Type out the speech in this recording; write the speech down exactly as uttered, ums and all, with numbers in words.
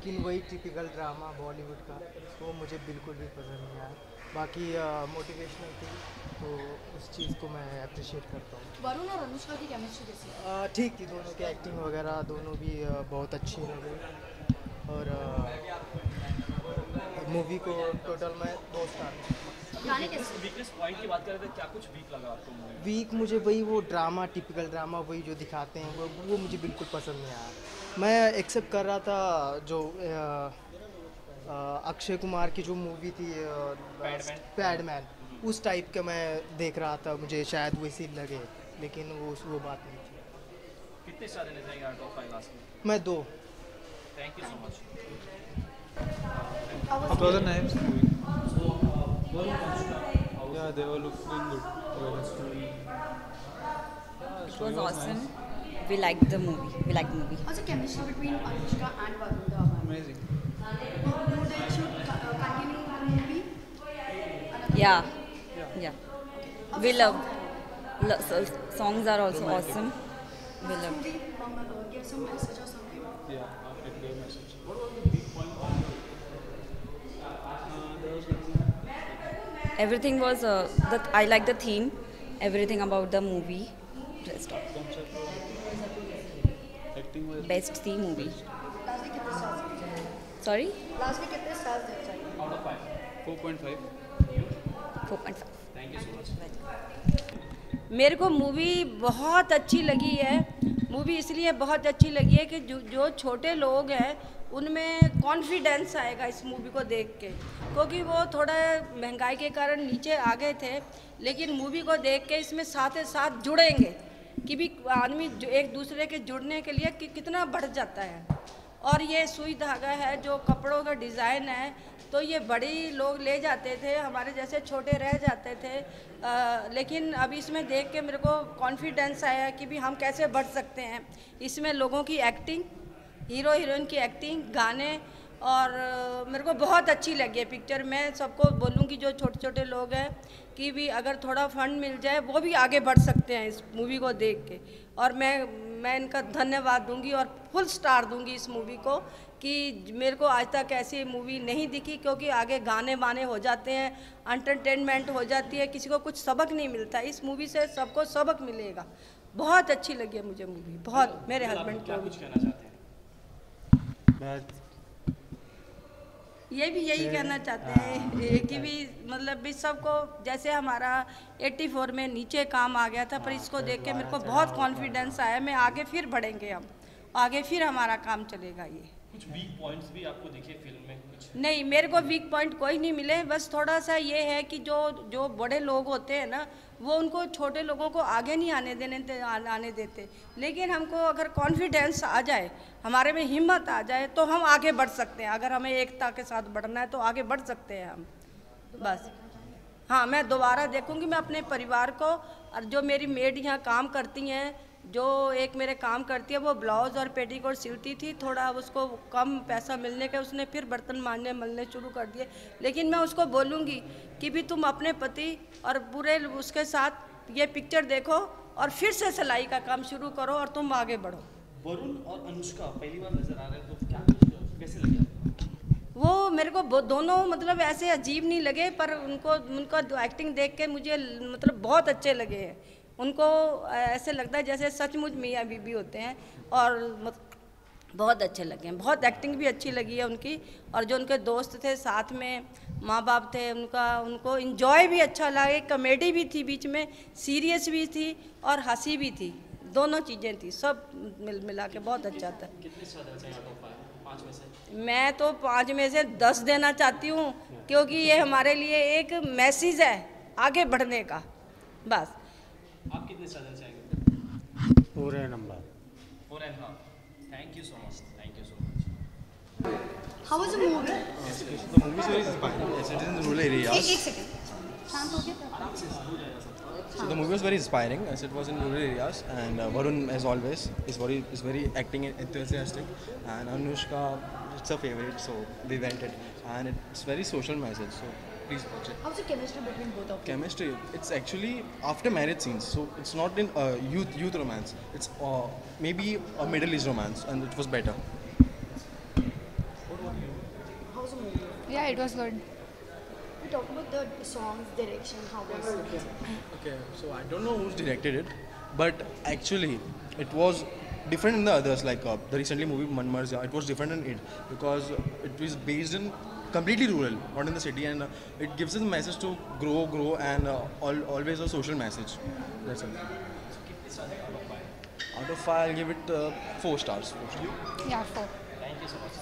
लेकिन वही typical drama Bollywood का वो मुझे बिल्कुल भी पसंद नहीं आया। बाकी मोटिवेशनल थी तो उस चीज़ को मैं अप्रिशिएट करता हूँ। वरुण और अनुष्का की केमिस्ट्री कैसी है? अ, ठीक थी, दोनों की एक्टिंग वगैरह दोनों भी अ, बहुत अच्छी लगी। और मूवी को टोटल मैं दो स्टार गाने कैसे? वीकनेस पॉइंट की बात करें तो क्या कुछ वीक लगा आपको मूवी? वीक मुझे वही वो ड्रामा टिपिकल ड्रामा वही जो दिखाते हैं वो वो मुझे बिल्कुल पसंद नहीं आया। मैं एक्सेप्ट कर रहा था जो अ, अ, अक्षय कुमार की जो मूवी थी पैडमैन। पैडमैन, उस टाइप का मैं देख रहा था, मुझे शायद वैसी लगे, लेकिन वो वो बात नहीं थी। कितने स्टार देना चाहेंगे आउट ऑफ फाइव लास्ट में? मैं दो। Thank you so much. How was It was a nice movie. Yeah, Yeah, they were looking good. together. It was awesome. We liked the movie. We liked the movie. How's the chemistry between Anushka and Varun Dhawan? Amazing. Do, do they should co- uh, continue the movie? Another Yeah, movie? yeah. How's We the love. song? Lo- so, songs are also awesome. We Does love. movie um, uh, give some message or something? Yeah, it gave message. Everything was. Uh, that I like the theme. Everything about the movie. Rest of Concept was acting was best theme movie. Lastly, कितने stars देना चाहिए? Sorry, Lastly, कितने stars देना चाहिए? Out of five. four point five. four point five. Thank you so much. मेरे को movie बहुत अच्छी लगी है। मूवी इसलिए बहुत अच्छी लगी है कि जो जो छोटे लोग हैं उनमें कॉन्फिडेंस आएगा इस मूवी को देख के, क्योंकि वो थोड़ा महंगाई के कारण नीचे आ गए थे, लेकिन मूवी को देख के इसमें साथ ही साथ जुड़ेंगे कि भी आदमी जो एक दूसरे के जुड़ने के लिए कि कितना बढ़ जाता है। और ये सुई धागा है जो कपड़ों का डिज़ाइन है, तो ये बड़ी लोग ले जाते थे, हमारे जैसे छोटे रह जाते थे। आ, लेकिन अब इसमें देख के मेरे को कॉन्फिडेंस आया कि भी हम कैसे बढ़ सकते हैं। इसमें लोगों की एक्टिंग, हीरो हीरोइन की एक्टिंग, गाने, और अ, मेरे को बहुत अच्छी लगी है पिक्चर। मैं सबको बोलूँगी जो छोटे छोटे लोग हैं कि भी अगर थोड़ा फंड मिल जाए वो भी आगे बढ़ सकते हैं इस मूवी को देख के। और मैं मैं इनका धन्यवाद दूंगी और फुल स्टार दूंगी इस मूवी को कि मेरे को आज तक ऐसी मूवी नहीं दिखी, क्योंकि आगे गाने वाने हो जाते हैं, एंटरटेनमेंट हो जाती है, किसी को कुछ सबक नहीं मिलता। इस मूवी से सबको सबक मिलेगा। बहुत अच्छी लगी है मुझे मूवी, बहुत। मेरे हस्बैंड क्या को कुछ कहना चाहते हैं? मैं ये भी यही कहना चाहते हैं ये कि भी मतलब भी सबको, जैसे हमारा चौरासी में नीचे काम आ गया था, पर इसको देख के मेरे को बहुत कॉन्फिडेंस आया। मैं आगे फिर बढ़ेंगे हम, आगे फिर हमारा काम चलेगा। ये कुछ वीक पॉइंट्स भी आपको दिखे फिल्म में कुछ? नहीं, मेरे को वीक पॉइंट कोई नहीं मिले। बस थोड़ा सा ये है कि जो जो बड़े लोग होते हैं ना, वो उनको छोटे लोगों को आगे नहीं आने देने दे, आ- आने देते। लेकिन हमको अगर कॉन्फिडेंस आ जाए, हमारे में हिम्मत आ जाए, तो हम आगे बढ़ सकते हैं। अगर हमें एकता के साथ बढ़ना है तो आगे बढ़ सकते हैं हम, बस। हाँ, मैं दोबारा देखूंगी। मैं अपने परिवार को, और जो मेरी मेड यहाँ काम करती हैं, जो एक मेरे काम करती है, वो ब्लाउज़ और पेटीकोट सिलती थी, थोड़ा उसको कम पैसा मिलने के उसने फिर बर्तन मांजने मलने शुरू कर दिए। लेकिन मैं उसको बोलूँगी कि भी तुम अपने पति और पूरे उसके साथ ये पिक्चर देखो और फिर से सिलाई का काम शुरू करो और तुम आगे बढ़ो। वरुण और अनुष्का पहली बार नजर आ रहे हैं, तो क्या कुछ कैसे लगे आपको? वो मेरे को वो दोनों मतलब ऐसे अजीब नहीं लगे, पर उनको उनका एक्टिंग देख के मुझे मतलब बहुत अच्छे लगे हैं। उनको ऐसे लगता है जैसे सचमुच मियाँ बीबी होते हैं, और मत, बहुत अच्छे लगे हैं। बहुत एक्टिंग भी अच्छी लगी है उनकी। और जो उनके दोस्त थे साथ में, माँ बाप थे उनका, उनको इन्जॉय भी अच्छा लगा। कॉमेडी भी थी बीच में, सीरियस भी थी और हंसी भी थी, दोनों चीज़ें थी। सब मिल मिला के बहुत अच्छा था। कितने स्टार देना चाहिए आउट ऑफ फाइव? पाँच में से? मैं तो पाँच में से दस देना चाहती हूँ, क्योंकि ये हमारे लिए एक मैसेज है आगे बढ़ने का, बस। आप कितने स्टार देना चाहेंगे? पूरे number four and half. Thank you so much. Thank you so much. How was the movie? The movie is very inspiring. It's set in the rural एक areas. एक सेकंड, शांत हो गया। So the movie was very inspiring as it was in rural areas, and uh, Varun, as always, is very is very acting enthusiastic, and Anushka, it's a favorite, so we went it, and it's very social message. So please watch it. How's the chemistry between both of them? Chemistry, it's actually after marriage scenes, so it's not in uh, youth youth romance. It's uh, maybe a middle age romance, and it was better. Yeah, it was good. We talk about the song's direction. How was it? Okay, so I don't know who's directed it, but actually it was different in the others. Like uh, the recently movie Manmarzya, it was different in it because it was based in completely rural, not in the city, and uh, it gives us a message to grow, grow, and uh, al- always a social message. That's it. Out of five, I'll give it uh, four stars. Four stars. Yeah, four. Thank you so much.